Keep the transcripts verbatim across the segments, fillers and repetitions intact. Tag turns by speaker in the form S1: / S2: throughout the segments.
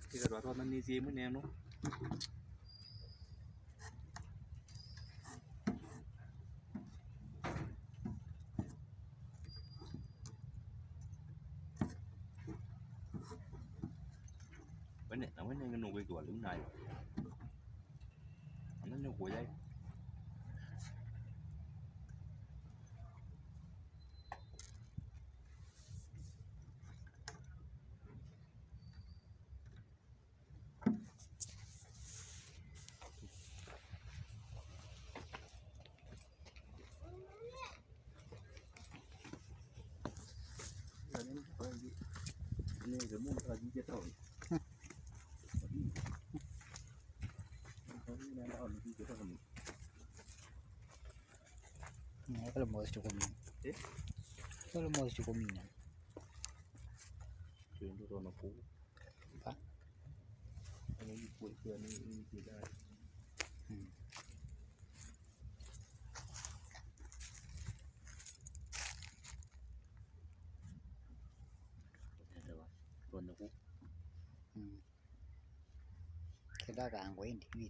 S1: thì cái đó thôi mình đi gì mới nè nó vấn đề là vấn đề cái nụ cười của lúc này nó nụ của đây ini kamu lagi jatuh
S2: Ini kalau mau cukup min, kalau mau cukup min,
S1: chuyện đó nó cũ,
S2: apa?
S1: anh ấy buổi trưa này đi ra, rồi nó cũ,
S2: kita kan gue ini duit,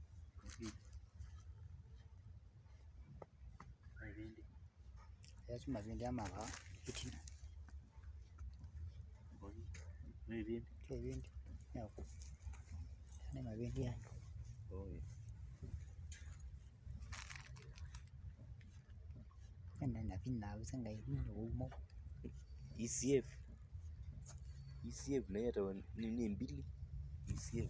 S2: ya cuma duit dia mah apa? Itu,
S1: này viên,
S2: itu duit, ya aku, ini mah duit dia,
S1: rồi,
S2: cái này là pin nào sang đây nó đủ mốc,
S1: E C F, E C F này rồi nên nên biết đi, E C F,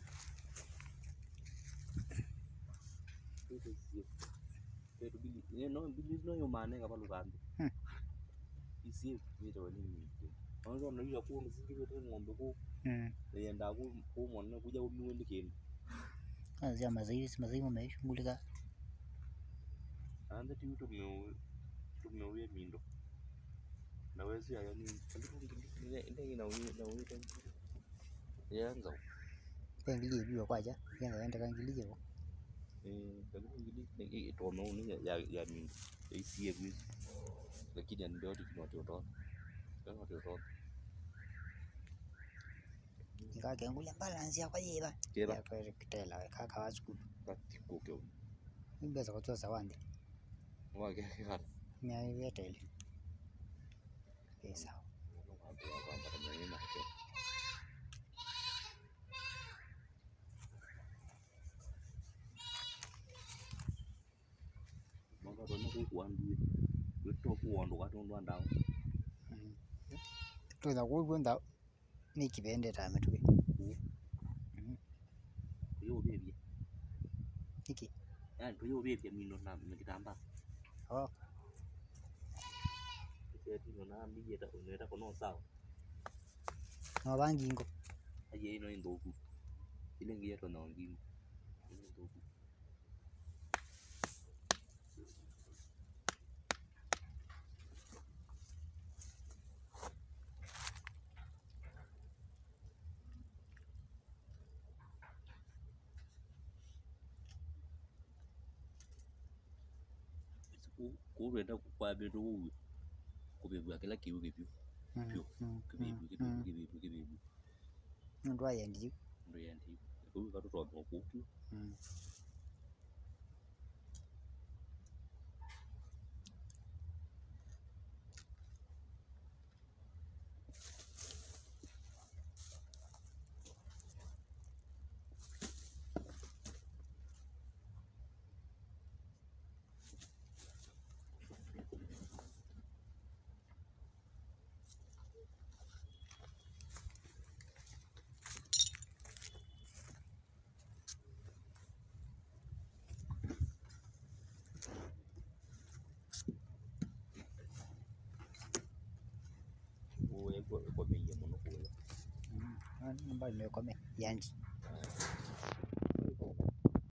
S1: cái E C F, cái đó biết đi, nó biết đi nó nhiều mà này các bạn lupa đi, E C F này rồi nên biết, nó rồi nó giờ cô nó xin cái thứ ngon bữa cô, để hiện đại cô cô món nó cô giàu nuôi được kìm,
S2: à giờ mà gì mà gì mà mấy chúng mua được
S1: anh ta tiêu trong nhiều trong nhiều viên miền đó, nào ấy giờ anh anh không cái này cái nào như nào như thế, thế anh giàu,
S2: cái gì vừa qua chứ, cái này anh ta cái gì vừa,
S1: cái cái cái tròn nó nó giờ giờ mình cái xìa cái cái kia đèn đó thì nó tiểu tròn, cái nó tiểu tròn,
S2: cái cái ngũ làm ba lần sao cái gì vậy,
S1: cái
S2: cái cái cái là cái cái school,
S1: cái cổ kiểu,
S2: nhưng bây giờ có做啥玩的，
S1: ngoài cái cái hạt,
S2: nghe cái cái cái sao,
S1: nó có nó cũng cuốn đi, cứ cho cuốn đồ ăn trong đoàn đảo,
S2: tôi đã quên quên đâu, mấy cái bên để làm mà tôi,
S1: tôi yêu về gì,
S2: cái gì,
S1: anh tôi yêu về thì mình nó làm mình cái làm ba,
S2: oh,
S1: cái thì nó làm đi về đâu người ta có nó sao,
S2: nó bán gì cũng,
S1: cái gì nó in đồ cụ, cái này kia rồi nó in đồ cụ. Cú rồi đâu qua bên ru của việc cái lá kiểu cái biểu biểu cái biểu cái biểu cái biểu cái biểu
S2: nó ra vậy chứ,
S1: rồi anh thì cứ có rồi một cú chứ của của mình giờ nó của
S2: nó bao nhiêu có mấy, yan